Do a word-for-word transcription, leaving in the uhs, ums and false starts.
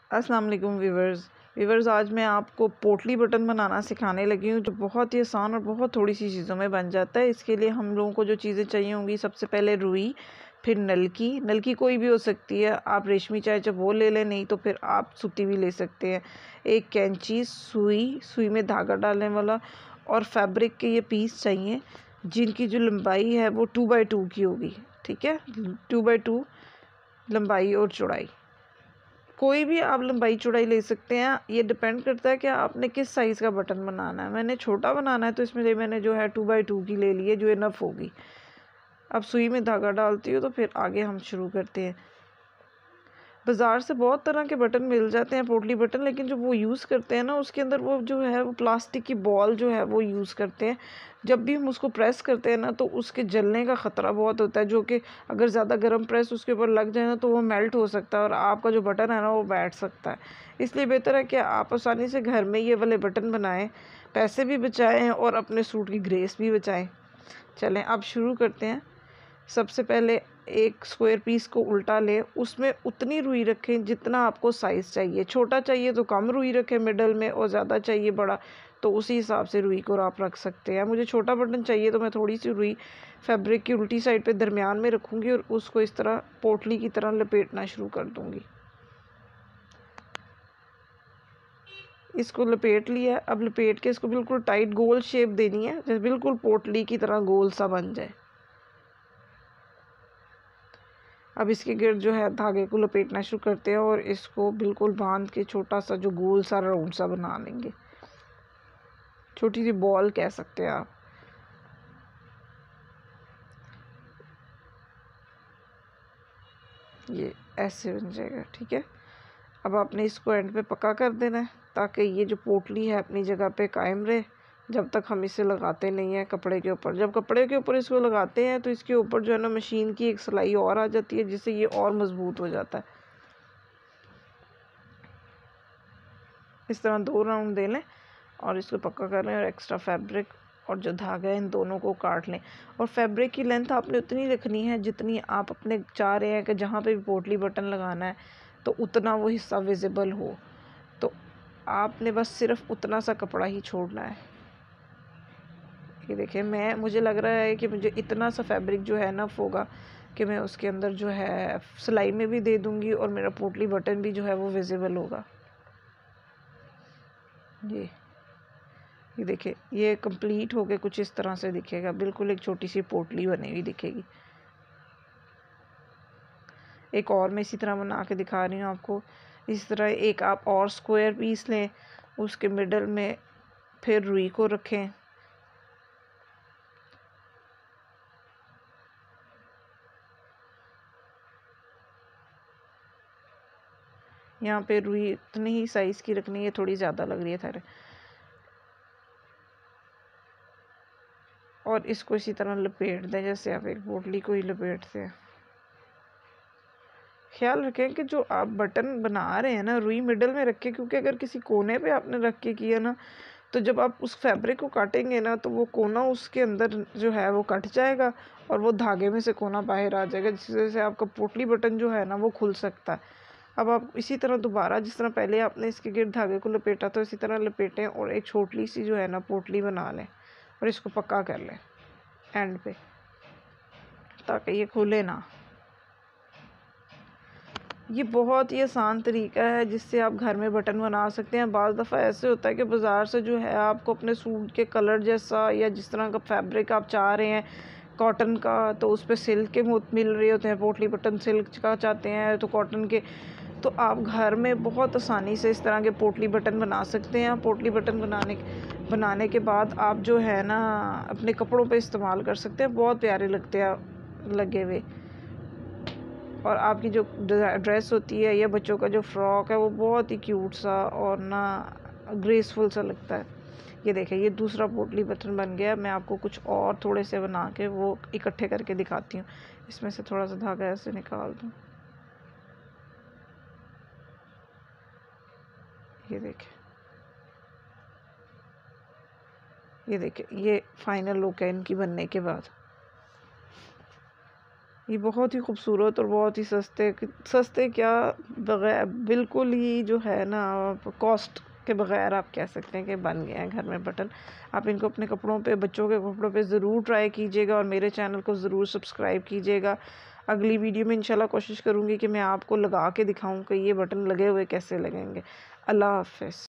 अस्सलाम वालेकुम viewers viewers आज मैं आपको पोटली बटन बनाना सिखाने लगी हूँ, जो बहुत ही आसान और बहुत थोड़ी सी चीज़ों में बन जाता है। इसके लिए हम लोगों को जो चीज़ें चाहिए होंगी, सबसे पहले रुई, फिर नलकी नलकी कोई भी हो सकती है, आप रेशमी चाहे जब वो ले लें, नहीं तो फिर आप सूती भी ले सकते हैं। एक कैंची, सुई सुई में धागा डालने वाला, और फैब्रिक के ये पीस चाहिए जिनकी जो लंबाई है वो टू बाई टू की होगी। ठीक है, टू बाई टू लंबाई और चौड़ाई, कोई भी आप लंबाई चौड़ाई ले सकते हैं। ये डिपेंड करता है कि आपने किस साइज़ का बटन बनाना है। मैंने छोटा बनाना है तो इसमें मैंने जो है टू बाई टू की ले ली है, जो इनफ होगी। अब सुई में धागा डालती हूँ तो फिर आगे हम शुरू करते हैं। बाज़ार से बहुत तरह के बटन मिल जाते हैं, पोटली बटन, लेकिन जो वो यूज़ करते हैं ना, उसके अंदर वो जो है वो प्लास्टिक की बॉल जो है वो यूज़ करते हैं। जब भी हम उसको प्रेस करते हैं ना, तो उसके जलने का ख़तरा बहुत होता है, जो कि अगर ज़्यादा गर्म प्रेस उसके ऊपर लग जाए ना, तो वो मेल्ट हो सकता है और आपका जो बटन है ना वो बैठ सकता है। इसलिए बेहतर है कि आप आसानी से घर में ये वाले बटन बनाएँ, पैसे भी बचाएँ और अपने सूट की ग्रेस भी बचाएँ। चलें अब शुरू करते हैं। सबसे पहले एक स्क्वायर पीस को उल्टा लें, उसमें उतनी रुई रखें जितना आपको साइज़ चाहिए। छोटा चाहिए तो कम रुई रखें मिडल में, और ज़्यादा चाहिए बड़ा तो उसी हिसाब से रुई को आप रख सकते हैं। मुझे छोटा बटन चाहिए तो मैं थोड़ी सी रुई फैब्रिक की उल्टी साइड पे दरमियान में रखूँगी और उसको इस तरह पोटली की तरह लपेटना शुरू कर दूँगी। इसको लपेट लिया। अब लपेट के इसको बिल्कुल टाइट गोल शेप देनी है, जैसे बिल्कुल पोटली की तरह गोल सा बन जाए। अब इसके गिर्द जो है धागे को लपेटना शुरू करते हैं और इसको बिल्कुल बांध के छोटा सा जो गोल सा राउंड सा बना लेंगे। छोटी सी बॉल कह सकते हैं आप। ये ऐसे बन जाएगा। ठीक है, अब आपने इसको एंड पे पक्का कर देना है, ताकि ये जो पोटली है अपनी जगह पे कायम रहे, जब तक हम इसे लगाते नहीं हैं कपड़े के ऊपर। जब कपड़े के ऊपर इसको लगाते हैं तो इसके ऊपर जो है ना मशीन की एक सिलाई और आ जाती है, जिससे ये और मज़बूत हो जाता है। इस तरह दो राउंड दे लें और इसको पक्का कर लें, और एक्स्ट्रा फैब्रिक और जो धागा है इन दोनों को काट लें। और फैब्रिक की लेंथ आपने उतनी रखनी है जितनी आप अपने चाह रहे हैं कि जहाँ पे भी पोटली बटन लगाना है तो उतना वो हिस्सा विजिबल हो। तो आपने बस सिर्फ उतना सा कपड़ा ही छोड़ना है। ये देखिए, मैं मुझे लग रहा है कि मुझे इतना सा फैब्रिक जो है ना होगा कि मैं उसके अंदर जो है सिलाई में भी दे दूँगी और मेरा पोटली बटन भी जो है वो विजिबल होगा। ये ये देखिए, ये कंप्लीट हो के कुछ इस तरह से दिखेगा, बिल्कुल एक छोटी सी पोटली बनी हुई दिखेगी। एक और मैं इसी तरह बना के दिखा रही हूँ आपको। इस तरह एक आप और स्क्वायर पीस लें, उसके मिडल में फिर रुई को रखें। यहाँ पे रुई इतनी ही साइज़ की रखनी है, थोड़ी ज़्यादा लग रही है थारे। और इसको इसी तरह लपेट दें जैसे आप एक पोटली को ही लपेटते हैं। ख्याल रखें कि जो आप बटन बना रहे हैं ना, रुई मिडल में रखें, क्योंकि अगर किसी कोने पे आपने रख के किया ना, तो जब आप उस फैब्रिक को काटेंगे ना, तो वो कोना उसके अंदर जो है वो कट जाएगा और वो धागे में से कोना बाहर आ जाएगा, जिस वजह से आपका पोटली बटन जो है ना वो खुल सकता है। अब आप इसी तरह दोबारा, जिस तरह पहले आपने इसके गिर्द धागे को लपेटा तो इसी तरह लपेटें और एक छोटी सी जो है ना पोटली बना लें और इसको पक्का कर लें एंड पे, ताकि ये खुले ना। ये बहुत ही आसान तरीका है जिससे आप घर में बटन बना सकते हैं। बाज़ दफ़ा ऐसे होता है कि बाज़ार से जो है आपको अपने सूट के कलर जैसा या जिस तरह का फैब्रिक आप चाह रहे हैं कॉटन का, तो उस पर सिल्क के मिल रहे होते हैं। पोटली बटन सिल्क का चाहते हैं तो कॉटन के। तो आप घर में बहुत आसानी से इस तरह के पोटली बटन बना सकते हैं। पोटली बटन बनाने बनाने के बाद आप जो है ना अपने कपड़ों पे इस्तेमाल कर सकते हैं, बहुत प्यारे लगते हैं लगे हुए। और आपकी जो ड्रेस होती है या बच्चों का जो फ्रॉक है वो बहुत ही क्यूट सा और ना ग्रेसफुल सा लगता है। ये देखिए, ये दूसरा पोटली बटन बन गया। मैं आपको कुछ और थोड़े से बना के वो इकट्ठे करके दिखाती हूँ। इसमें से थोड़ा सा धागा ऐसे निकाल दूँ। ये देखिए, ये देखिए, ये फाइनल लुक है इनकी बनने के बाद। ये बहुत ही खूबसूरत और बहुत ही सस्ते सस्ते क्या बगैर बिल्कुल ही जो है ना कॉस्ट के बगैर आप कह सकते हैं कि बन गए हैं घर में बटन। आप इनको अपने कपड़ों पे, बच्चों के कपड़ों पे ज़रूर ट्राई कीजिएगा और मेरे चैनल को ज़रूर सब्सक्राइब कीजिएगा। अगली वीडियो में इंशाल्लाह कोशिश करूँगी कि मैं आपको लगा के दिखाऊँ कि ये बटन लगे हुए कैसे लगेंगे। अल्लाह हाफ़िज़।